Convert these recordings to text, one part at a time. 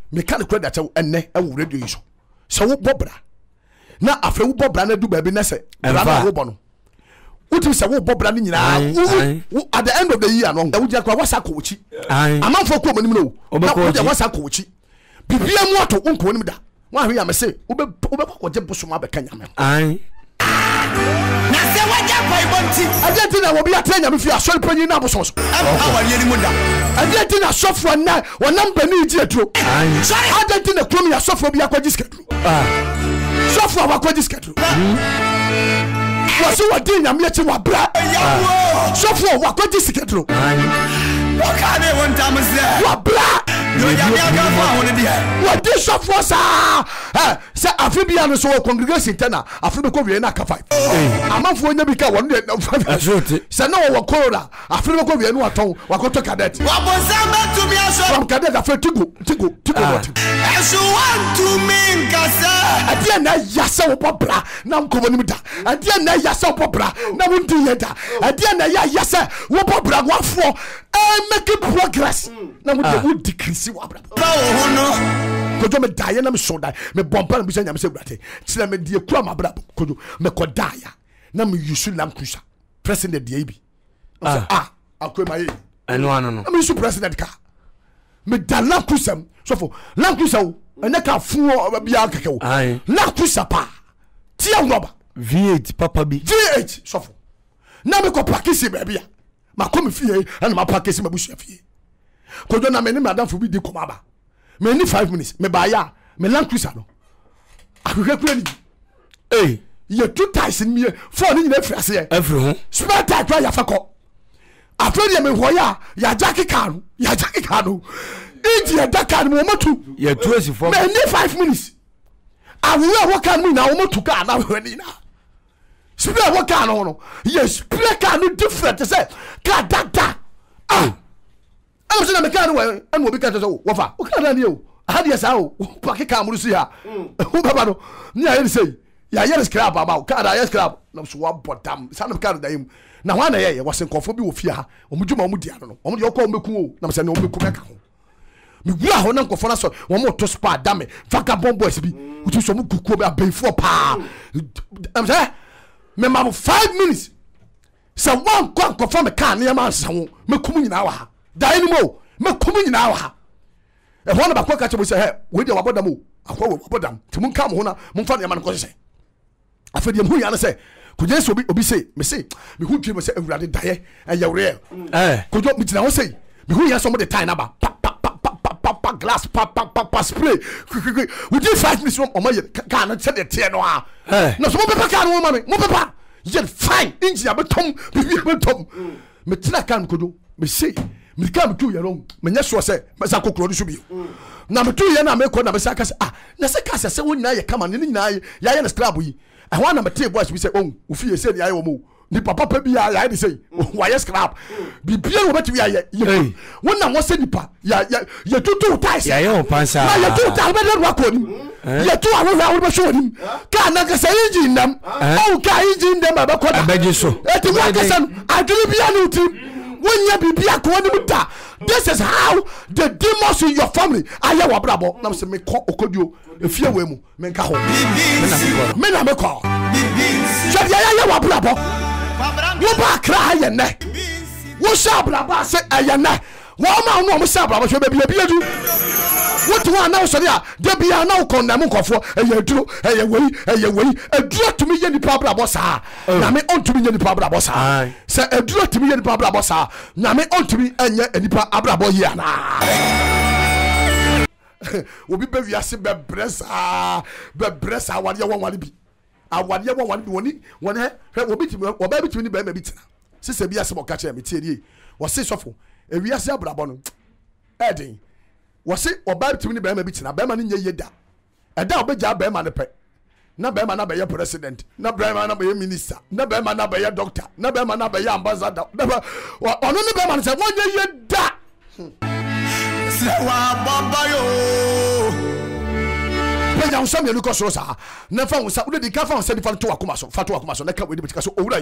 mechanic credit akyɛw ɛnɛ ɛwɔ radio yi so sɛ wo bɔbra na afɛ wo bɔbra na du baabi na sɛ bra na wo bɔ no wotu sɛ wo bɔbra no nyinaa at the end of the year no wo gyina kwa wasa kɔ wuchi amanfo kɔ manim no na wo gyina wasa kɔ wuchi bibia mu ato wo nkɔ nim da wa hwe ya me se wo be kɔ gye bosom abɛka nyame na se waja kwa ibonti Argentina will be a trainer if you are so penny now. So, Argentina suffer now, or number needs you to. Argentina come here, suffer be a quadisket. Suffer our quadisket. Was what dinner, me to what bra. Suffer what quadisket. What can they want time is there? What bra? What this suffer, sir? Say Amphibian so congregation tenor, Africa Vienna Cafe. A month when you become 1 day. Say no one corona, Africa Vienna tongue, Wakoto Cadet. What was that to me? From Cadet, afraid to go. As you want to mean, Cassa. At the end, Yasa Popra, now Comunita. At the end, Yasa Popra, now Untieta. At the end, Yasa, Wopopra, what for? Making progress. Now we would decrease what. Could you die and I'm so die? Me bomba and be say brate. Slam me dear crama brab. Could you me kodaya? Now me you should lam cruiser. President the AB. I'll quit my I know. I'm used to president car. Me da lam cruiser. So for lam cruiser. And I can't fool Bianca. Lam cruiser pa. Tia rubber. V8 Papa B. V8 so for. Now me ko practice baby. Ma come fie and ma practice my bush fie. Could you na me madam for be di komaba. Me need 5 minutes. Me buy me land cruiser no. I will get hey, you 2 ties in me. 4 in every say. Every spare tire try ya fako. After me hoya ya Jackie Kanu. Ya Jackie Kanu. India Dakar mo matu. Ya 24. Me need 5 minutes. I will work on me now mo to car now when na. Spare work on no. Yes, spare car no different say. Car da. I was in a mechanic and will be cut as a wafa. What can I do? How do you say? Packy Camusia. Who Babano? Near say, yeah, scrap about Canada, scrap. No swap, but damn, son of Canada. Now, one day was in conformity with fear. Omujuma Mudiano. Only your call Muku. Nam say no Muku. Miguel Honanko for us one more to spot, damn it. Vagabond boys be which is some Kukuba before pa. I'm saying, Mamma 5 minutes. So one can't confirm a car near my son. Mekumin in our. Dynamo, me coming now. And one of our catcher will say, with your abodamo, I call Bodam, to Moon come hona, Monfania man cause say. I feel the Muyana say, could you be say, me say, me who came say, rather die, and you're rare. Could you meet now say, me who has somebody tie number, pop, glass, pop, spray. Within 5 minutes, or my can't send a tear no. No, so Mopapa can't woman, Mopapa. Yet fine, India, but Tom, me can could do, me say. Me come to your own. Me nyesho say, me sa kokoro so bi. Na me to ye na me ko na me sa ka say, na se ka say won na ye kama ne nyina ya ye na scrap yi. E ho na me table boys we say, oh, wo fi ye say ya ye wo mo. Ni papa pa bi ya ye say, wa ye scrap. Bi bia wo beti ya ye. Won na wo say nipa, ya tutu ties. Ya ye o pansa. Na ya tutu ta be le wa ko ni. Ya tu awo wo be show ni. Ka na ka say engine nam. O ka engine dem ba ko da. Abeji so. E ti wa ka say, aduru bia no ti. This is how the demons in your family are your brabo. Now say me call okodio if you wemu me nka ho. Me na me call. So ya your brabo. Wo ba kra ye ne. Wo sha brabo say ayana. Wo ma no mo sha brabo so be bia du. What one now so there de bia na ukon nkofo eye wei aduro to me ye ni brabo sa. Na me on to me ye ni brabo sa. Say aduro to me ye ni brabo sa. Na me on to me enye enipa abrabo ye na. Obi be wiase be bresa awade won bi. Awade won bi woni he obi timi ni be ma bi tina. Sise bi ase mo ka che me tie die. Wo se sofo e wiase abrabo no. Edin wose oba bitimi ni bema bi tina bema ni nye yeda eda obeja bema ne pe na bema na be ye president na bema na be ye minister na bema na be ye doctor na bema na be ye ambassador ono ni bema se wonye yeda se wa baba yo peja unsa me luko so sa na fa unsa wo de ka fa unsa di fa to akoma so na ka we de bitika so owura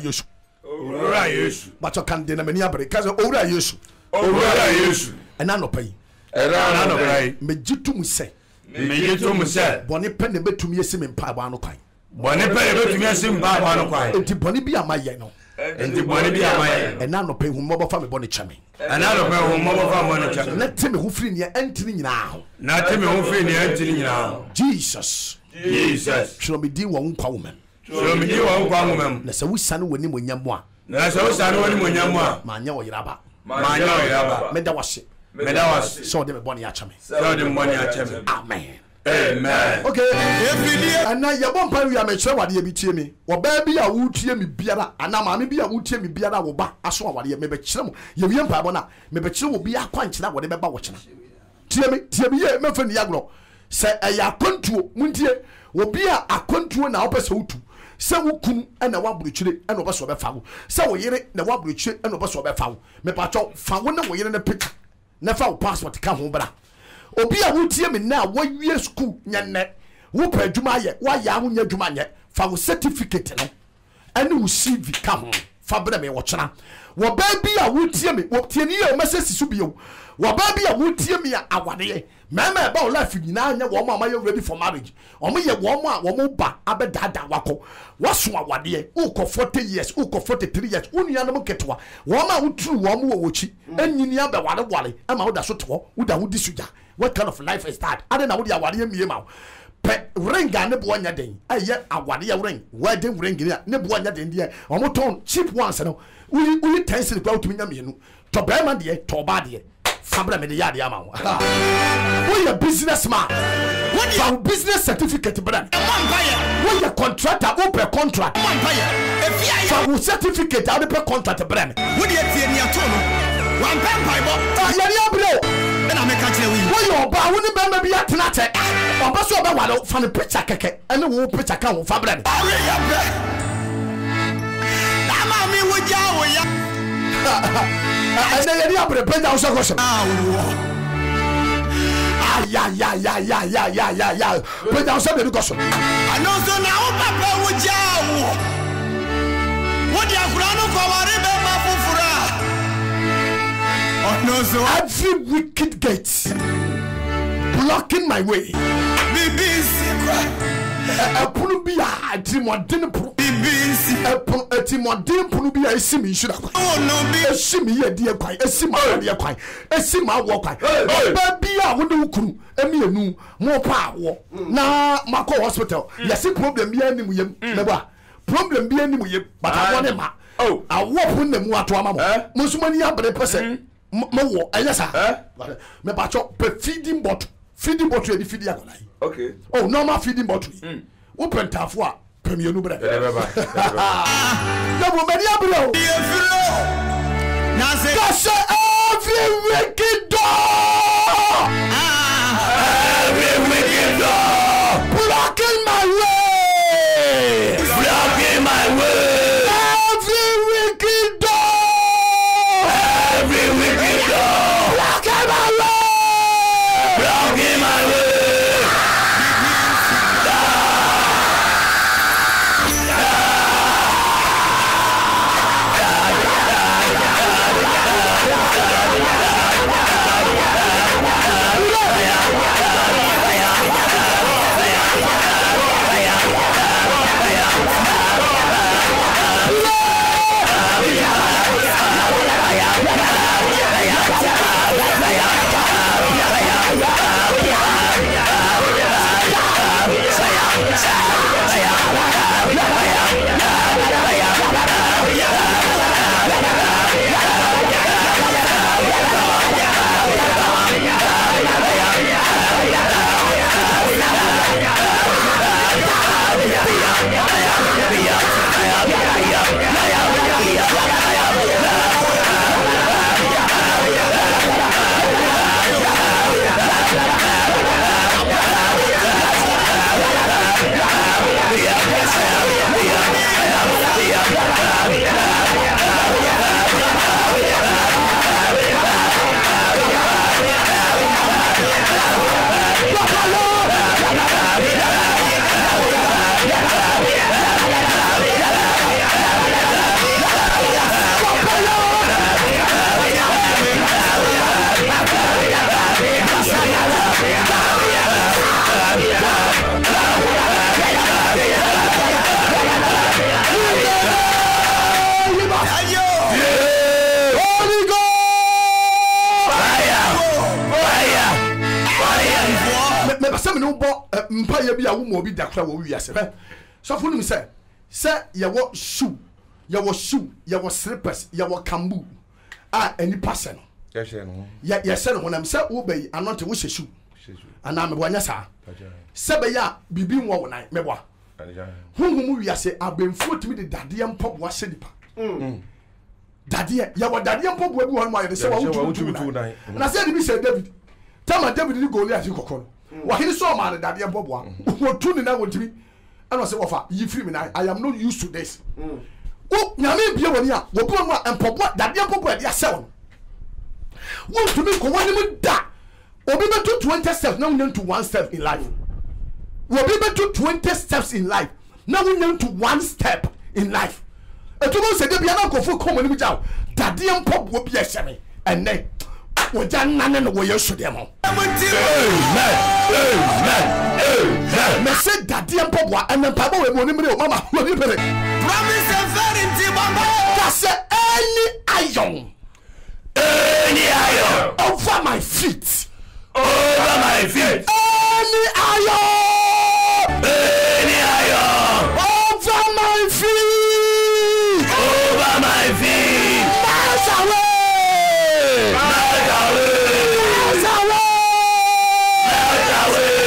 yesu bacho kan de na mani abere ka so owura yesu owura yesu ena no pai era no brai me jitum se me yitum se bone pe ne betumi esi me mpa ba no kwan bone pe betumi esi mpa ba no kwan enti bone bi amaye no enti bone bi amaye ena no pe hu mo fa me bone chame ana no pe hu mo fa mo no chame na te me hu firi ne entini nyina ho na te me hu firi ne entini nyina Jesus shiro me din wo nkwa wo men so me di wo nkwa wo men na se wusane woni mo nyam a na se wusane woni mo nyam a ma nya wo yiraba meda wase so de me bone ya chame so de mo ni a chame amen okay ana ye bon pa wi a me chere wade bi tie me wo ba bi a wo tie me biara ana ma me bi a wo tie me biara wo ba aso wade me be chere mo ye wie mpa bo na me be chere wo bi akwa nkyena wode be ba wo kyena tie me ye me fa ni agro se ya kontuo muntie wo bi a akontuo na wo pese wutu se wo kun na wo aburukyire na wo be so be fa wo se wo yire na wo aburukyire na wo be so be fa wo me pa cho fa wo na wo yire na picture na fa wo passport ka ho bra obi a wotie me na wo wie school nyenne wo pa adwuma ye wa ya ho nya adwuma nye fa wo certificate no ene wo CV ka ho fa bra me wo kyena wo ba bi a wotie me wo tie ni ye o message su bi yo wo ba bi a wotie me a awade mama ba o life nyina nya wo ma ye ready for marriage o mo ye wo mo a wo mo ba abedada wako waso awade wo ko 40 years wo ko 43 years wo nua no mo ketwa wo ma wo tru wo mo wo chi enyini abeware ama wo da so to wo da wo di suja. What kind of life is that? I don't know what you are me ma. Pe ring and nebo nya den. Aye awade ring. Wedding ring here. Nebo nya den there. Omo ton cheap ones no. We tense the to me nya me no. To be man there, to ba there. Fabra me de yard ya ma. We a businessman. What your business certificate brand? We a contractor open contract. If you certificate out the contract brand. What do you see in your tone? One pen pipe. Ya bro. And I make a tell you. What your ba woni be be atenate. Oba so be wale fa ne picture keke. Ene wo picture kan wo fa brand. Na ma mi wo ja wo ya. Ene ye abre pe ja so ko so. Ya. Pe ja so be ko so. Ano so na wo papa wo ja wo. Wo dia kura no ko ware be ma fufura. Oh no, so every wicked gate blocking my way. Punu bi a timodin pro. Timodin punu bi a esimi shura kwa. Oh no bi esimi ye die kwa. Esima ye kwa. Esima wo kwa. Ba bi a wo de ukuru emienu mo pa wo. Na mako hospital. Yes problem bi anim yem. Meba. Problem bi anim yem. But I want ma. Oh, I walk on them what to amamo. Musumani abre pese. Mo ayesa me ba cho pe feeding bottle e di feeding akola yi okay oh normal feeding bottle wo pentafo a pemienu bre na bo meri abro na say that's every wicked door blocking my way every wicked door asem no bo mpa ya bi a wo mo bi dakra wo wi ase so funu mi say ya wo shoe ya wo slippers ya wo kambu any person ya say no nam say wo be anote wo shoe ana me boanya sa se be ya bibi wo wo nan me boa huhumu wi ase abemfu timi de dade empop wa se nipa dade ya wo dade empop wa bi won ma ye se wa wo na say bi say David tama David ni Goliath kokoro wa hini so ma dade empop wa wo tu ni na wo timi ana say wo fa yi free me na I am not used to this nyame bia woni a wo bu no empop wa dade empop wa dia se won wo tumi ko wani mu da obi be to 20 steps now we to 1 step in life. Obi be to 20 steps in life now we to 1 step in life. Etumo se de bia na kofo kom ni jaw dade empop wo bia hye enne wo jan nane no wo yesu dem ho. Amen. Me se dade empop wa enne pa bo we mo ni mre o mama wo ni pere. Promise and verity baba. That's any iron over my feet. Over my feet. Any iron over my feet. Over my feet. Miles away. Miles away. Miles away. Miles away.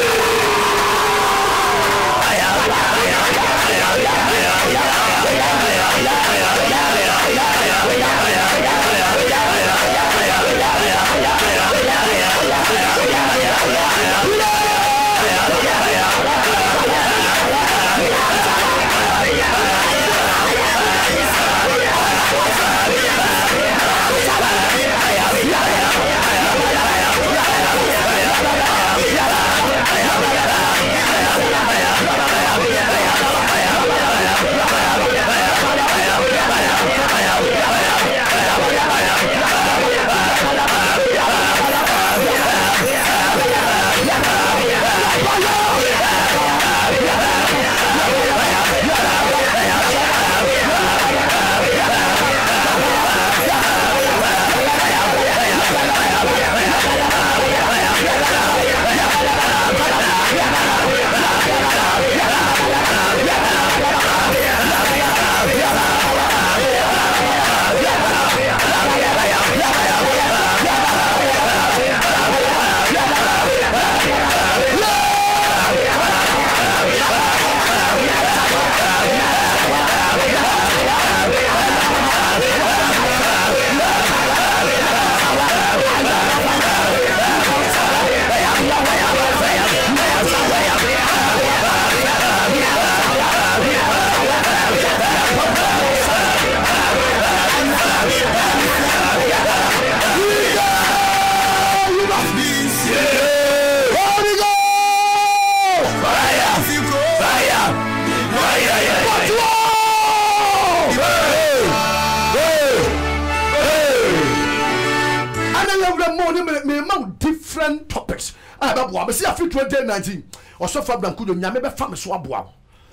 Different topics. I see a few 2019 or so far. Blanco, Yammy, family swab.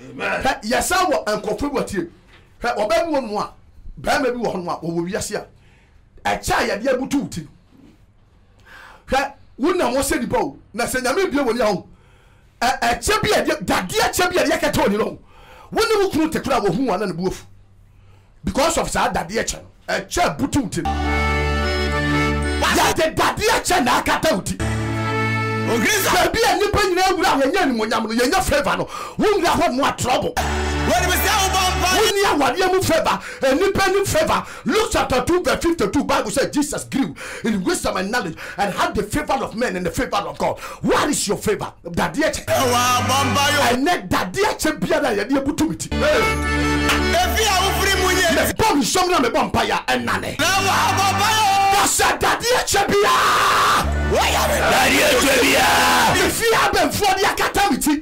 Yes, I will uncover what you or baby 1 1. Bam, maybe 1 1 over yes, yeah. A child, the able to. Wouldn't I want to say the bow? Nasa Yammy be one young. A champion, that dear champion, Yakatoni. When you could take crowd who one and the wolf because of that dear chan, a chair bututin. The Dadia Chana Catauti. Be a nipping now, you're favor. Won't you have more trouble? When we say what you favor, a nipping favor. Luke chapter 2, verse 52, Bible says Jesus grew in wisdom and knowledge and had the favor of men and the favor of God. What is your favor? Dadia and net Dadia Champion, you're able to meet. If you are free, bomb some of the vampire and Nane. Dadia Chabia! Dadia Chabia! If you have been for the academy,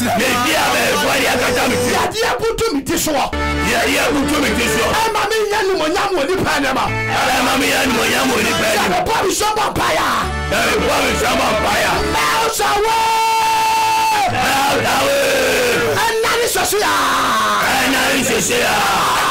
Dadia Butumiti swap. Dadia Butumiti swap. I'm a million Moyam with the Panama. I'm a million Moyam with the Panama. Bobby Shabapaya. Bobby Shabapaya. Mouse away! Mouse away! And Nanisosia! And Nanisosia!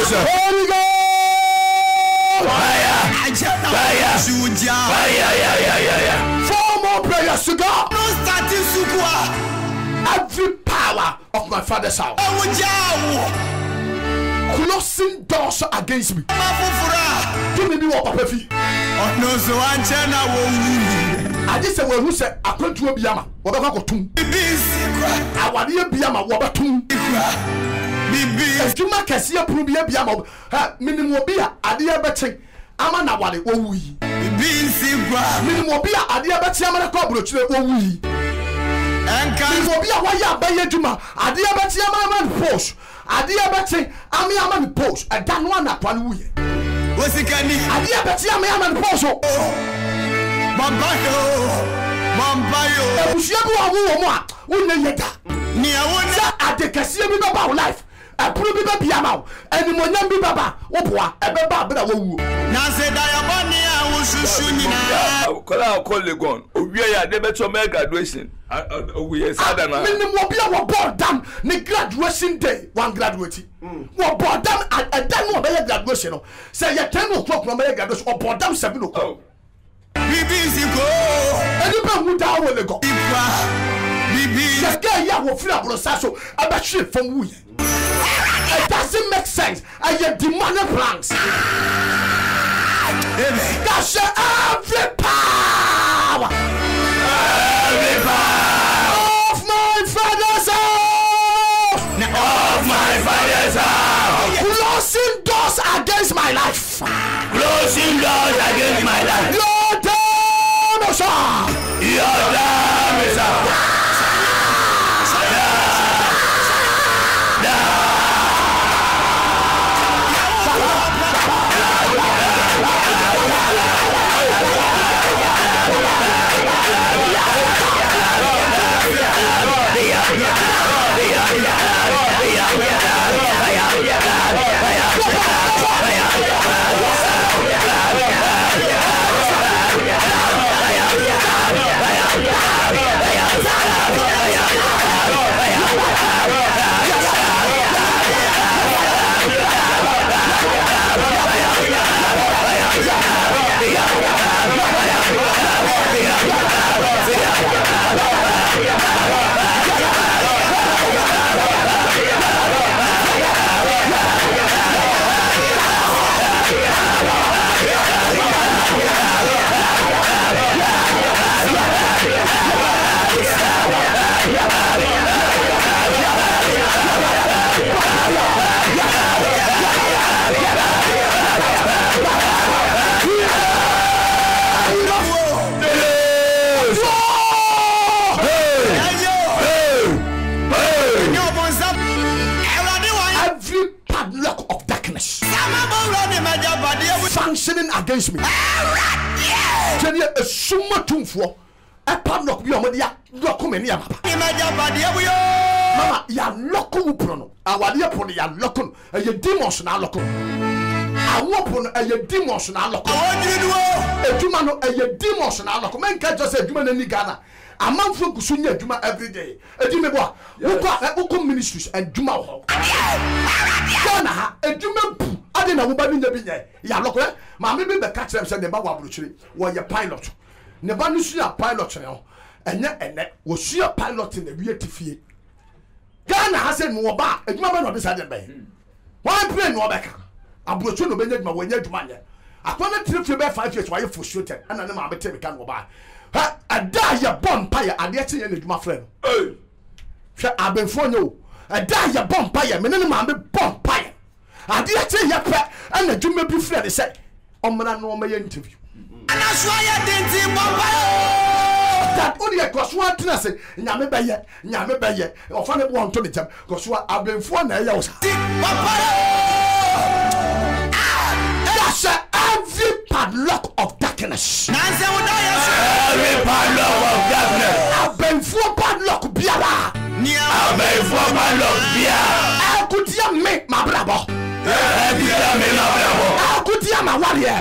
Holy Ghost. Fire. 4 more prayers to go. Every power of my father's house closing doors against me. Give me what papa fi. No so anchena wo. I just say who say akwantu obiama wo be kwakotum. Awade biama wo betum. Bibi. Ejuma kese apuru biama ha minimum obi a ade beche ama na wale wo wuyi. Bibi nsikwa. Minimum obi a ade beche ama na ko brochire wo wuyi. Minimum obi a wa ya baye juma ade beche ama post. Ade beche ama ni post. Ada no na kwa no wuyi. Osikani ade beche ama ni post. Mampayo ebusia bi wa wo mo a wonne yeda ni awona ade kase bi baba life apuru bi ba bia ma animonyam bi baba wo boa ebeba abira wo wuo na se da ya boni a wo susu nyina kola call Legon owie ya de beto me graduation owie sada na minim wo bia wo board down ni graduation day one graduate wo board down adan no be graduation no say ye 10 o'clock no be graduation wo board down 7 o'clock bibi siko eni ba hu da wo Lego ipa bibi the ya wo free abrosa so abahwe from wu. It doesn't make sense. I have demonic plans. That's every power of my father's house. Of my father's house. Closing doors against my life. Closing doors against my life. Your time is up. Your time is up. Functioning against me. Jenny a summa tumfo. A padlock be on ya locomania. Mama, ya loco prono. Our dear pony, ya locum, and your demons now loco. I won't put a demons now loco. A Jumano, and your demons now loco. Men can't just say Juman and Ghana. A month for Kusunya Juma every day. A Jumaba, who got Oko ministries and Juma. Ghana, a Juma. I didn't know about the ya look, mammy be the catch them said the Bawa Bluchery, were your pilot. Nebanusia pilot now, and yet was she a pilot in the rear to fear. Ghana has said more back, a woman of this other bay. Why play no back? I brought you no Benjamin when you're money. I want to trip you back 5 years while you for shooting, and then I'll be telling you can't go by. I die your bonfire, and yet you my friend. I've been for you. I die your bonfire, minimum bonfire. I did say your pet, and the Jimmy be friend say, on my normal interview. And that's why I didn't see that only a cross one to say, Yammy Baye, or funny one to the jump, because I've been for an hours. That's every padlock of darkness. Every padlock of darkness. I've been for padlock, Biara. I've been for padlock, Biara. I could hear me, my brother. I could hear my warrior.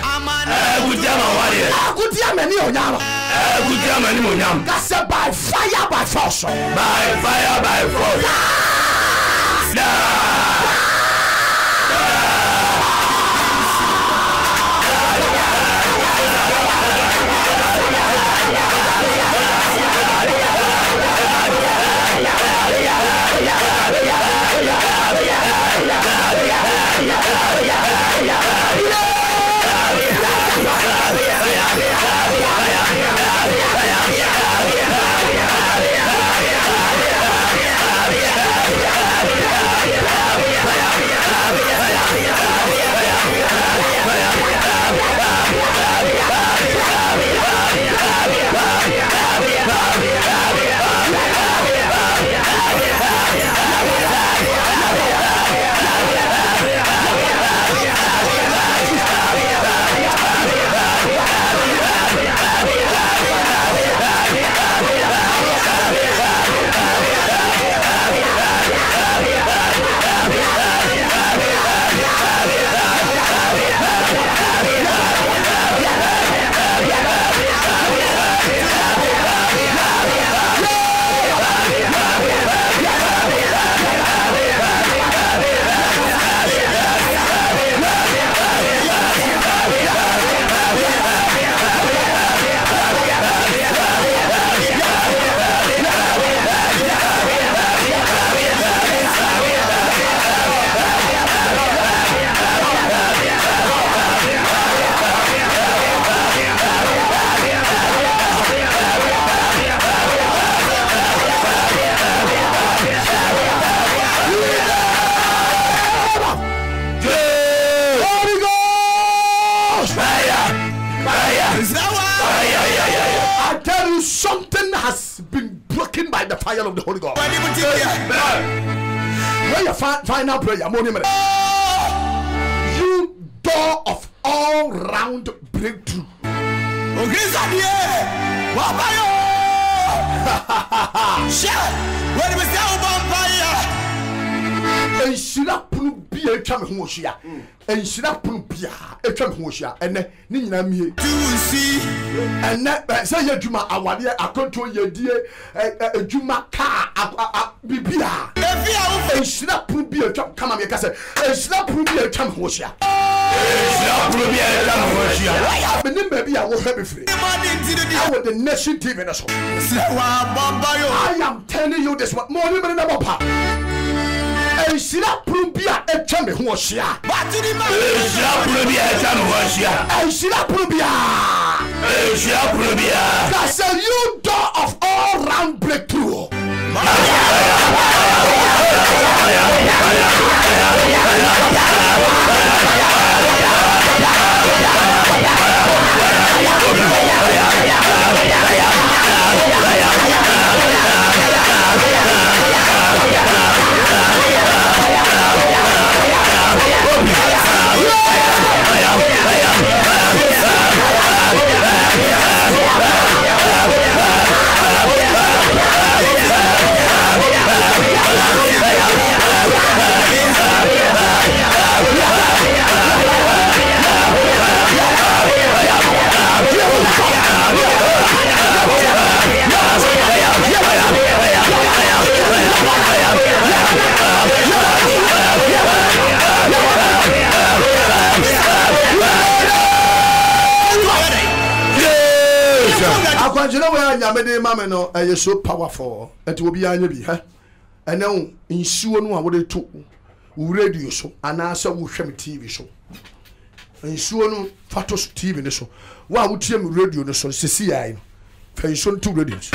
I could hear many on Yama. That's by fire by force. By fire by force. the fire of the Holy Ghost. Where your final prayer, you door of all round breakthrough. And she not put be a champion, and she not put be a champion, and Nina me to see, and that say your Juma, I want a control your dear Juma car, Bibia, and she not put be a champ, come on, and she not put be a champion. Maybe I will have it free. I will the nation TV. I am telling you this one more than a papa. And she not prove be a chamber who was here. But to the man, and she not prove be that's a new door of all round breakthrough. You know where Yamede Mamma no are so powerful, it will be a baby, huh? And now in Suan, I would to radio show, and answer with TV show. And Suan Fatos TV show. Why would you radio the son, CCI? Fashion two radios.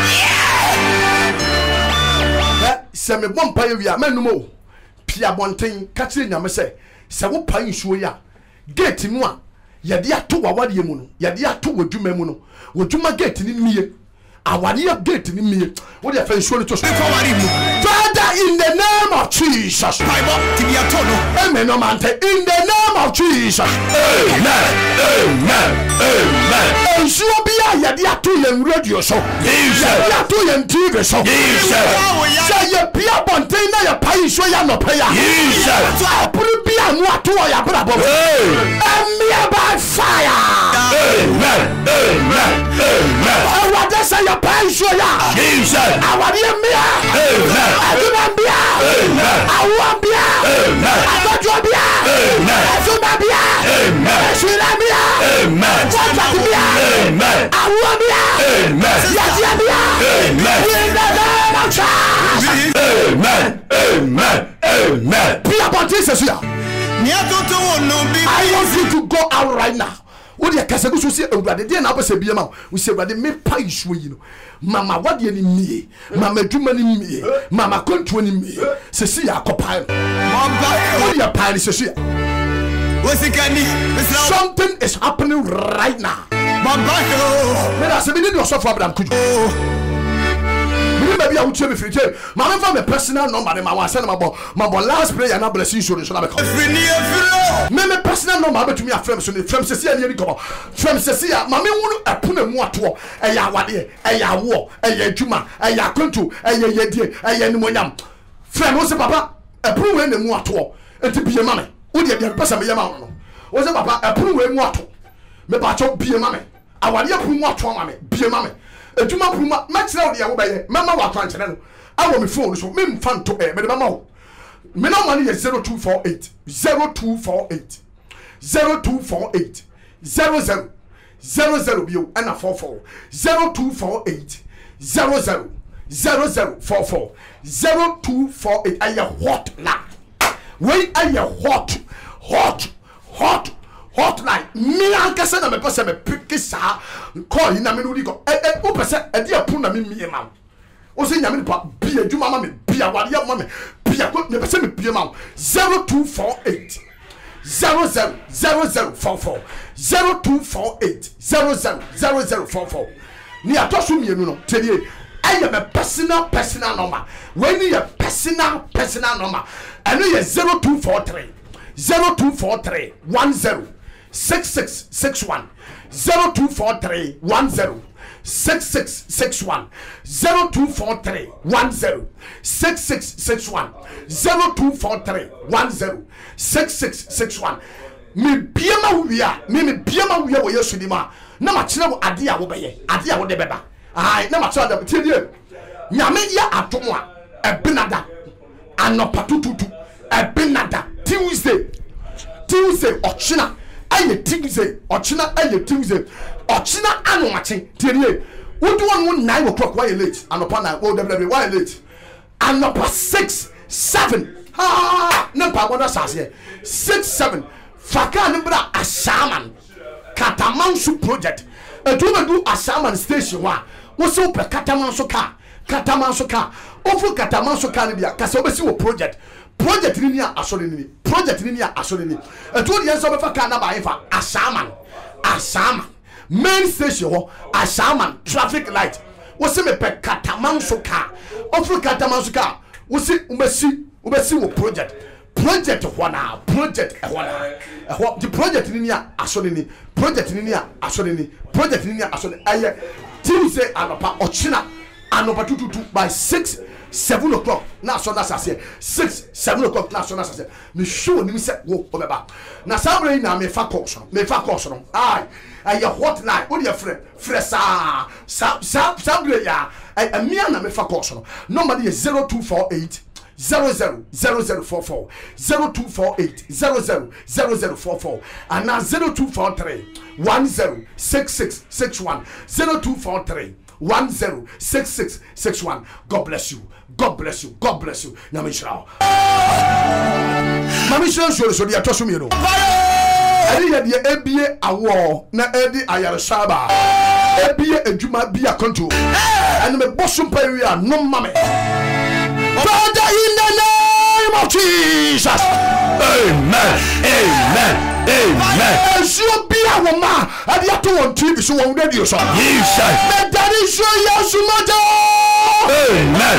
Some one pay of ya, man no more. Pia Bontain, catching Yamase, Sawu Pine Shuya, get in one. Yadia to a wadiamuno, Yadia to a Jumemuno. Would you ma get in me? I want you get in me. What if I show it to Father in the name of Jesus? Amen. In the name of Jesus. Amen. Amen. Amen. And so be a Yadia to your radio show. Yadia to your TV show. Say your Pia Bontaina, your pay show ya no pay. I put it be a more to your brother. And me by fire. Amen. Amen. Amen. I want to say your pay show ya. Jesus. I want you me. Amen. I do not be. Amen. I want be. Amen. I got you be. Amen. I do not be. Amen. I should not be. Amen. What to be? Amen. I want be. Amen. Yes, you be. Amen. In the name of Jesus. Amen. Amen. Amen. Be about Jesus here. I want you to go out right now. What you can say, the day now, say, be a man. We say, but they make pie show you. Mama, what you me? Mama, do money me. Mama, country me. See, I copy. What you pie is here. Something is happening right now. Mama, I said, we need yourself for them. Could you? Maybe I would tell me if you tell my my personal number, my send my last prayer and I bless you. So my personal number to me, a friend, so the friend says, from Cecilia, Mammy won't put a more to a yawadi, a yaw, a yajuma, a yakuntu, a yadi, a yanimoyam. Friend was a papa, a prove in the more to, and to be a mammy. Would you have person be a mamma? Was a papa, a prove in more to? Me bacho be a mammy. I want you to more to mammy, be a mammy. A Juma Puma, much now the away, Mamma was trying. I want me phone, so me fun to air, but Mamma. Me no money is 0248 0248 0248 00 00 view and a 44 0248 00 0044 0248. I am hot now. Wait, I am hot. Hotline. Me anka se na me pese me pick sa call na me no di go. O pese e dia pun na me mie ma. O se nyame pa bia djuma ma me bia wade ma me bia ko me pese me bia ma 0248 000044 0248 000044. Ni atoso mienu no tedie I am a personal number. When you a personal number, and you 0243 10 6661 0243 10 6661 0243 10 6661 0243 10 6661. Me biama wia wo Yesu di ma na ma kire wo ade a wo beye ade a wo de beba ai na ma kire da tie nyame ya atomo a ebinada anopa tututu ebinada Tuesday ochina aye Tuesday ochina aye Tuesday ochina anomache tie wodu won 9 o'clock why late anopa 9 wo de why late anopa 6 7 ha na pa boda sase 6 7 faka ne bra Ashaman Katamansu project etumedu Ashaman station wa wo se wo pe Katamansu ka ofu Katamansu ka ne bia ka se obesi wo project ni a asore ni etu de yenso be faka na ba yefa Ashaman main station ho Ashaman traffic light wo se me pe Katamansu ka ofu Katamansu ka wo se ubesi wo project wana project the project ni a asole ni project ni a asole aye Tuesday anopa ochina anopa tututu by 6 7 o'clock na so na sase 6 7 o'clock na so na sase me show ni se wo obeba na sabre na me fa course no ai aye hotline wo de frɛ sabre ya amia na me fa course no normally 0248 000044 0248 000044 and now 0243 106661 0243 106661. God bless you. Nyamishra. Mamisha so dia toso mi no. Eri ye de ebie awo na edi ayaresaba. Ebie adwuma bia konto. And me bosom pa wi a no mame. Father, in the name of Jesus. Amen. So be a woman. I have to on TV so on radio. So Jesus. That is show you much. Amen.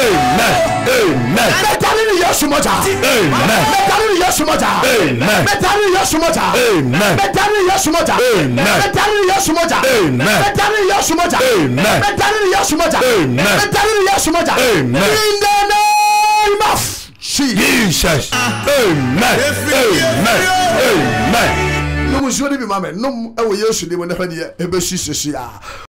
Jesus. Amen. No, we should be mamma. No, I will use the one.